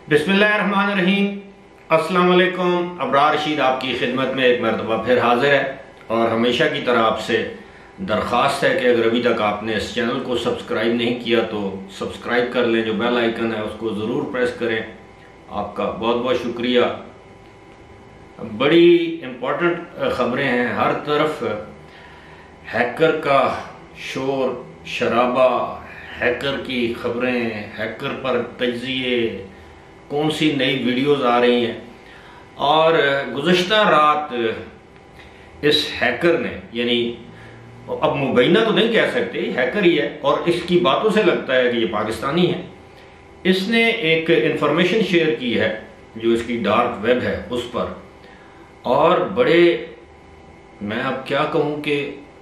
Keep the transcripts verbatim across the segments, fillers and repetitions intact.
बिस्मिल्लाहिर्रहमानिर्रहीम। अस्सलाम वालेकुम। अबरार रशीद आपकी खिदमत में एक मरतबा फिर हाजिर है और हमेशा की तरह आपसे दरख्वास्त है कि अगर अभी तक आपने इस चैनल को सब्सक्राइब नहीं किया तो सब्सक्राइब कर लें। जो बेल आइकन है उसको ज़रूर प्रेस करें। आपका बहुत बहुत शुक्रिया। बड़ी इम्पोर्टेंट ख़बरें हैं। हर तरफ हैकर का शोर शराबा, हैकर की खबरें, हैकर पर तज्जिए, कौन सी नई वीडियोस आ रही हैं। और गुज़श्ता रात इस हैकर ने, यानी अब मुबैना तो नहीं कह सकते, हैकर ही है और इसकी बातों से लगता है कि ये पाकिस्तानी है। इसने एक इंफॉर्मेशन शेयर की है जो इसकी डार्क वेब है उस पर, और बड़े, मैं अब क्या कहूँ कि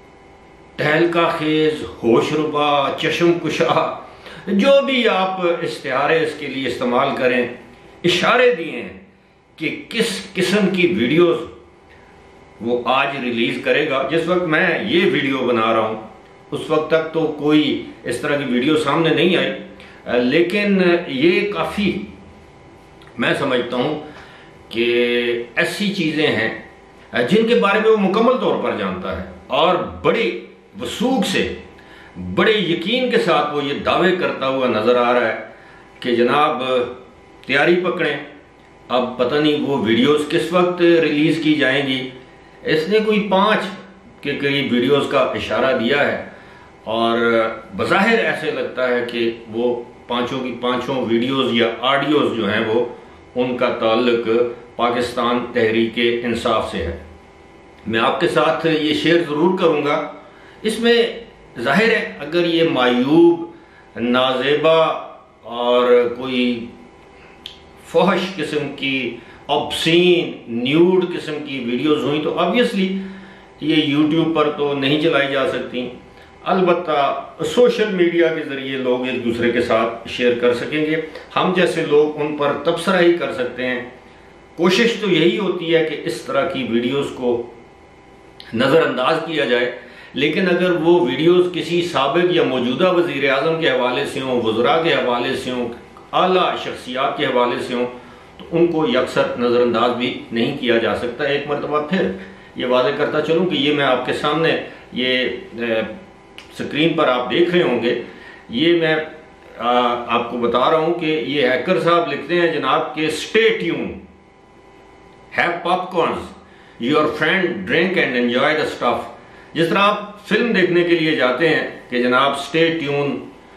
तहलका खेज, होशरुबा, चश्म कुशा, जो भी आप इश्तिहारे इसके लिए इस्तेमाल करें, इशारे दिए हैं कि किस किस्म की वीडियोस वो आज रिलीज करेगा। जिस वक्त मैं ये वीडियो बना रहा हूँ उस वक्त तक तो कोई इस तरह की वीडियो सामने नहीं आई, लेकिन ये काफ़ी, मैं समझता हूँ कि ऐसी चीज़ें हैं जिनके बारे में वो मुकम्मल तौर पर जानता है और बड़ी वसूख से, बड़े यकीन के साथ वो ये दावे करता हुआ नज़र आ रहा है कि जनाब तैयारी पकड़ें, अब पता नहीं वो वीडियोस किस वक्त रिलीज़ की जाएंगी। इसने कोई पाँच के करीब वीडियोस का इशारा दिया है और बज़ाहिर ऐसे लगता है कि वो पाँचों की पाँचों वीडियोस या ऑडियोस जो हैं वो उनका ताल्लुक पाकिस्तान तहरीक इंसाफ से है। मैं आपके साथ ये शेयर ज़रूर करूँगा। इसमें जाहिर है अगर ये मायूब, नाजेबा और कोई फहश किस्म की, ऑब्सीन, न्यूड किस्म की वीडियोस हुई तो ऑब्वियसली ये यूट्यूब पर तो नहीं चलाई जा सकती। अलबत्ता सोशल मीडिया के ज़रिए लोग एक दूसरे के साथ शेयर कर सकेंगे। हम जैसे लोग उन पर तबसरा ही कर सकते हैं। कोशिश तो यही होती है कि इस तरह की वीडियोस को नज़रअंदाज किया जाए, लेकिन अगर वो वीडियोस किसी साबिक या मौजूदा वज़ीर आज़म के हवाले से हों, वज़रा के हवाले से हों, आला शख्सियात के हवाले से हों, तो उनको यकसर नज़रअंदाज भी नहीं किया जा सकता। एक मरतबा फिर ये वादे करता चलूँ कि ये मैं आपके सामने, ये स्क्रीन पर आप देख रहे होंगे, ये मैं आ, आपको बता रहा हूँ कि ये हैकर साहब लिखते हैं जनाब के stay tuned, have popcorns, your friend drink and enjoy the stuff. जिस तरह आप फिल्म देखने के लिए जाते हैं कि जनाब स्टे ट्यून,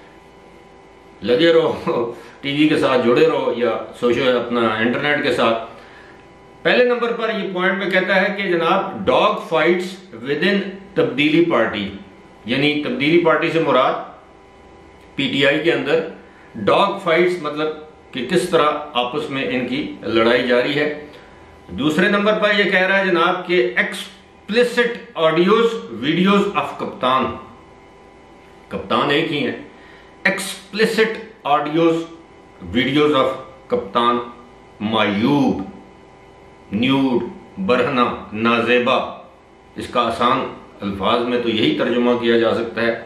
लगे रहो, टीवी के साथ जुड़े रहो या सोशल अपना इंटरनेट के साथ। पहले नंबर पर ये पॉइंट में कहता है कि जनाब डॉग फाइट्स विद इन तब्दीली पार्टी, यानी तब्दीली पार्टी से मुराद पीटीआई के अंदर डॉग फाइट्स, मतलब कि किस तरह आपस में इनकी लड़ाई जारी है। दूसरे नंबर पर यह कह रहा है जनाब के एक्सप्लिसिट ऑडियोज वीडियोज ऑफ कप्तान, कप्तान एक ही है, एक्सप्लिसिट ऑडियोज वीडियोज ऑफ कप्तान मायूब, न्यूड, बरहना, नाजेबा। इसका आसान अल्फाज में तो यही तर्जुमा किया जा सकता है।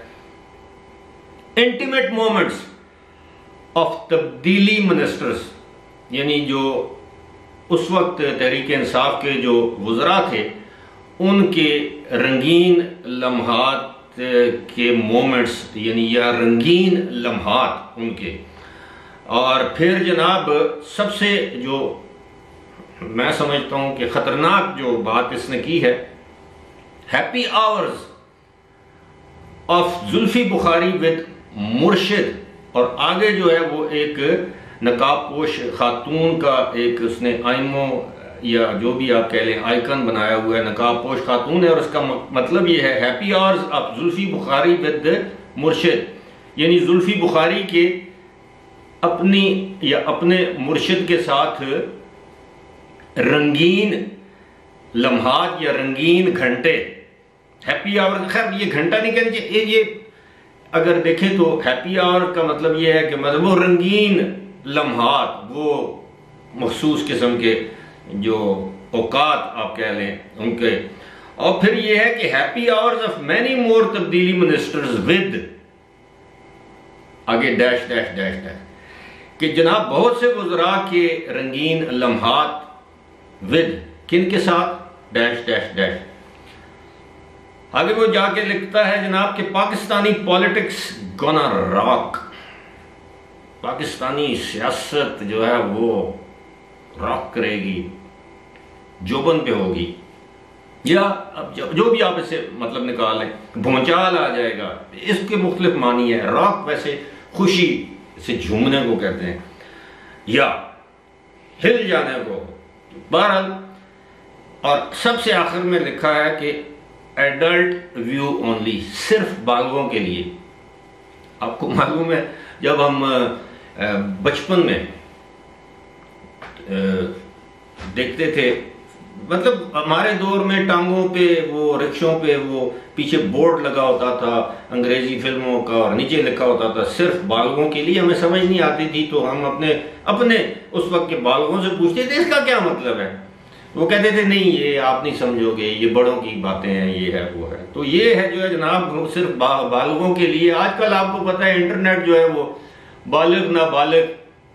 इंटीमेट मोमेंट्स ऑफ तब्दीली मिनिस्टर्स, यानी जो उस वक्त तहरीक इंसाफ के जो वज़रा थे उनके रंगीन लम्हात के मोमेंट्स, यानी या रंगीन लम्हात उनके। और फिर जनाब सबसे जो मैं समझता हूं कि खतरनाक जो बात इसने की है, happy hours of Zulfi Bukhari with Murshid, और आगे जो है वो एक नकाबपोश खातून का एक उसने आइमो या जो भी आप कह लें आइकन बनाया हुआ है, नकाबपोश खातून है और उसका मतलब ये है happy hours of Zulfi Bukhari with Murshid, यानी जुल्फी बुखारी के अपनी या अपने मुर्शिद के साथ रंगीन लम्हात या रंगीन घंटे। हैप्पी आवर, खैर ये घंटा नहीं कहना चाहिए, ये अगर देखें तो हैप्पी आवर का मतलब ये है कि मतलब वो रंगीन लम्हात, वो मखसूस किस्म के जो औकात आप कह लें उनके। और फिर ये है कि happy hours of many more तब्दीली मिनिस्टर्स विद, आगे डैश डैश डैश डैश। कि जनाब बहुत से वज़रा के रंगीन लम्हात विद किन के साथ डैश डैश डैश। आगे वो जाके लिखता है जनाब कि Pakistani politics gonna rock, Pakistani सियासत जो है वो रॉक करेगी, जोबन पे होगी, या अब जो, जो भी आप इसे मतलब निकाल लें, भूचाल आ जाएगा, इसके मुख्तलिफ मानी है। रॉक वैसे खुशी से झूमने को कहते हैं या हिल जाने को, बहरहाल। और सबसे आखिर में लिखा है कि एडल्ट व्यू ओनली, सिर्फ बालगों के लिए। आपको मालूम है जब हम बचपन में देखते थे, मतलब हमारे दौर में टांगों पे वो रिक्शों पे वो पीछे बोर्ड लगा होता था अंग्रेजी फिल्मों का और नीचे लिखा होता था सिर्फ बालगों के लिए। हमें समझ नहीं आती थी तो हम अपने अपने उस वक्त के बालगों से पूछते थे इसका क्या मतलब है। वो कहते थे नहीं ये आप नहीं समझोगे, ये बड़ों की बातें हैं, ये है वो है। तो ये है जो है जनाब सिर्फ बा, बालगों के लिए। आजकल आपको पता है इंटरनेट जो है वो बालिग ना बालिग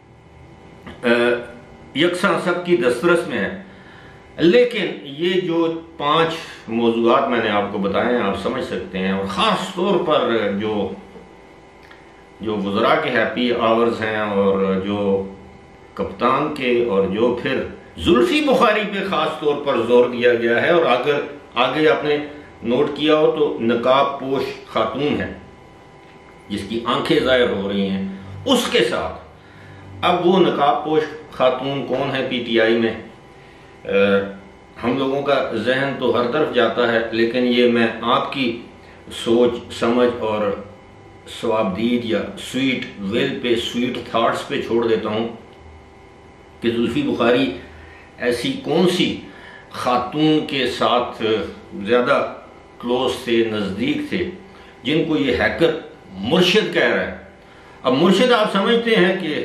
यकसा सबकी दस्तरस में है। लेकिन ये जो पांच मौजूआत मैंने आपको बताए हैं आप समझ सकते हैं, और ख़ास तौर पर जो जो वज़रा के हैप्पी आवर्स हैं और जो कप्तान के और जो फिर जुल्फी बुखारी पे ख़ास तौर पर जोर दिया गया है। और अगर आगे आपने नोट किया हो तो नकाब पोश खातून है जिसकी आंखें ज़ाहिर हो रही हैं, उसके साथ अब वो नकाब पोश खातून कौन है पीटीआई में, आ, हम लोगों का जहन तो हर तरफ जाता है, लेकिन ये मैं आपकी सोच समझ और स्वाबदीद या स्वीट विल पे स्वीट थॉट्स पे छोड़ देता हूँ कि जुल्फी बुखारी ऐसी कौन सी खातून के साथ ज़्यादा क्लोज थे, नज़दीक थे, जिनको ये हैकर मुर्शिद कह रहा है। अब मुर्शिद आप समझते हैं कि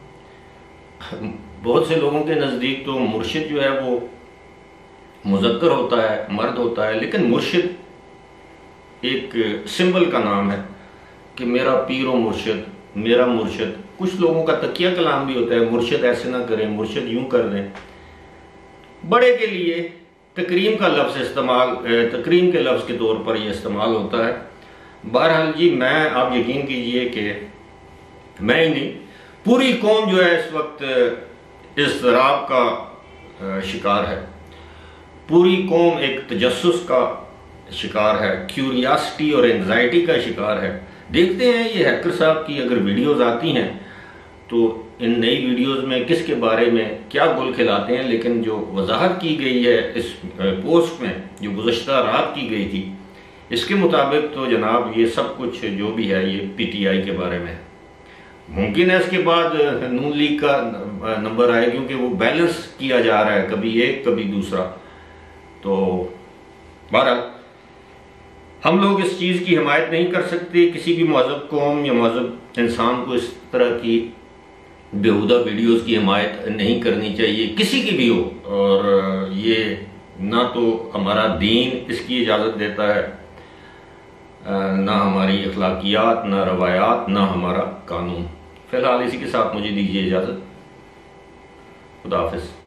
बहुत से लोगों के नज़दीक तो मुर्शिद जो है वो मुज़क्कर होता है, मर्द होता है, लेकिन मुर्शिद एक सिंबल का नाम है कि मेरा पीर व मुर्शिद, मेरा मुर्शिद। कुछ लोगों का तकिया कलाम भी होता है, मुर्शिद ऐसे ना करें, मुर्शिद यूं कर दें। बड़े के लिए तकरीम का लफ्ज़ इस्तेमाल, तकरीम के लफ्ज़ के तौर पर यह इस्तेमाल होता है। बहरहाल जी मैं आप यकीन कीजिए कि मैं ही नहीं पूरी कौम जो है इस वक्त इज़्तिराब का शिकार है, पूरी कौम एक तजस्सुस का शिकार है, क्यूरियासिटी और एंजाइटी का शिकार है। देखते हैं ये हैकर साहब की अगर वीडियोस आती हैं तो इन नई वीडियोस में किसके बारे में क्या गुल खिलाते हैं, लेकिन जो वजाहत की गई है इस पोस्ट में जो गुज़श्ता रात की गई थी इसके मुताबिक तो जनाब ये सब कुछ जो भी है ये पीटीआई के बारे में है। मुमकिन है इसके बाद नून लीग का नंबर आए क्योंकि वो बैलेंस किया जा रहा है, कभी एक कभी दूसरा। तो बहरहाल हम लोग इस चीज़ की हिमायत नहीं कर सकते, किसी भी महज़ब कौम या महज़ब इंसान को इस तरह की बेहुदा वीडियोस की हिमायत नहीं करनी चाहिए, किसी की भी हो। और ये ना तो हमारा दीन इसकी इजाज़त देता है, ना हमारी अखलाकियात, ना रवायात, ना हमारा कानून। फ़िलहाल इसी के साथ मुझे दीजिए इजाज़त। खुदा हाफ़िज़।